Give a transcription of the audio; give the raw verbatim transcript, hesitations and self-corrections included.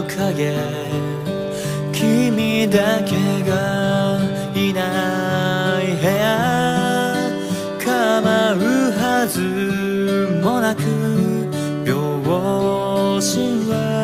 影、君だけがいない部屋、構うはずもなく秒針は